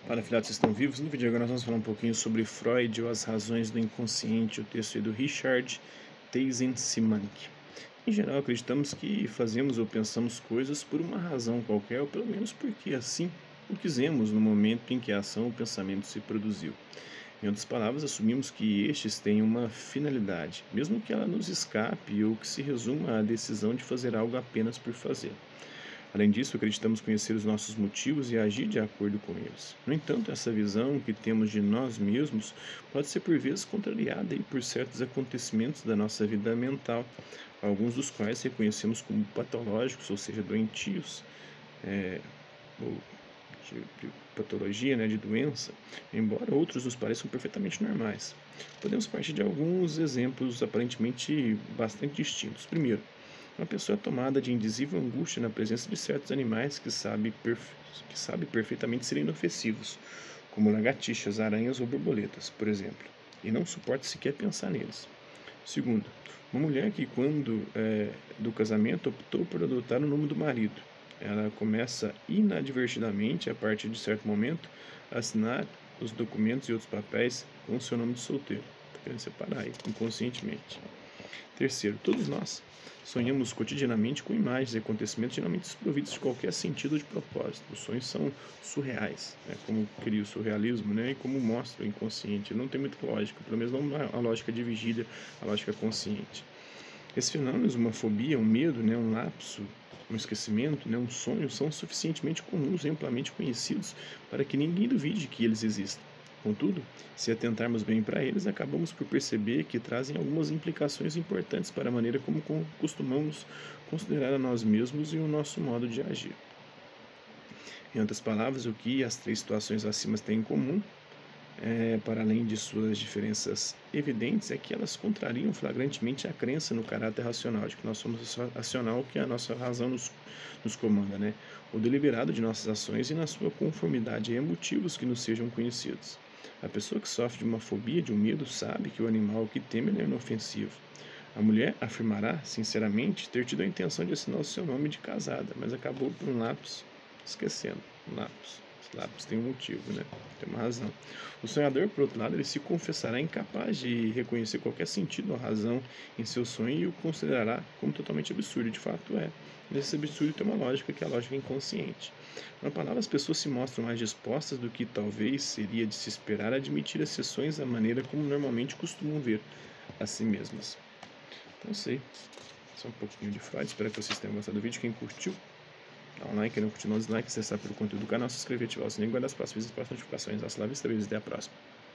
Fala, filhotes, estão vivos? No vídeo agora nós vamos falar um pouquinho sobre Freud ou as razões do inconsciente, o texto é do Richard Csikszentmihalyi. Em geral, acreditamos que fazemos ou pensamos coisas por uma razão qualquer, ou pelo menos porque assim o quisemos no momento em que a ação ou pensamento se produziu. Em outras palavras, assumimos que estes têm uma finalidade, mesmo que ela nos escape ou que se resuma à decisão de fazer algo apenas por fazer. Além disso, acreditamos conhecer os nossos motivos e agir de acordo com eles. No entanto, essa visão que temos de nós mesmos pode ser por vezes contrariada aí por certos acontecimentos da nossa vida mental, alguns dos quais reconhecemos como patológicos, ou seja, doentios, é, ou de patologia, né, de doença, embora outros nos pareçam perfeitamente normais. Podemos partir de alguns exemplos aparentemente bastante distintos. Primeiro, uma pessoa é tomada de indizível angústia na presença de certos animais que sabe perfeitamente serem inofensivos, como lagartixas, aranhas ou borboletas, por exemplo, e não suporta sequer pensar neles. Segundo, uma mulher que, quando do casamento, optou por adotar o nome do marido. Ela começa inadvertidamente, a partir de certo momento, a assinar os documentos e outros papéis com o seu nome de solteiro. Está querendo separar aí, inconscientemente. Terceiro, todos nós sonhamos cotidianamente com imagens e acontecimentos geralmente desprovidos de qualquer sentido ou de propósito. Os sonhos são surreais, né? Como cria o surrealismo, né? E como mostra o inconsciente. Não tem muita lógica, pelo menos não a lógica de vigília, a lógica consciente. Esses fenômenos, uma fobia, um medo, né? Um lapso, um esquecimento, né? Um sonho, são suficientemente comuns e amplamente conhecidos para que ninguém duvide que eles existem. Contudo, se atentarmos bem para eles, acabamos por perceber que trazem algumas implicações importantes para a maneira como costumamos considerar a nós mesmos e o nosso modo de agir. Em outras palavras, o que as três situações acima têm em comum, para além de suas diferenças evidentes, é que elas contrariam flagrantemente a crença no caráter racional, de que nós somos racional, que a nossa razão nos comanda, né? O deliberado de nossas ações e na sua conformidade a motivos que nos sejam conhecidos. A pessoa que sofre de uma fobia, de um medo, sabe que o animal que teme é inofensivo. A mulher afirmará, sinceramente, ter tido a intenção de assinar o seu nome de casada, mas acabou por um lapso, esquecendo. Um lapso. Esse lapso tem um motivo, né? Tem uma razão. O sonhador, por outro lado, ele se confessará incapaz de reconhecer qualquer sentido ou razão em seu sonho e o considerará como totalmente absurdo. De fato, é. Mas esse absurdo tem uma lógica, que é a lógica inconsciente. Na palavra, as pessoas se mostram mais dispostas do que talvez seria de se esperar a admitir exceções da maneira como normalmente costumam ver a si mesmas. Então, sei. Só um pouquinho de Freud. Espero que vocês tenham gostado do vídeo. Quem curtiu, dá um like, quem não curtiu, não dislike, acessar pelo conteúdo do canal, se inscrever, ativar o sininho e guardar as próximas notificações. Hasta lá, vista, até a próxima.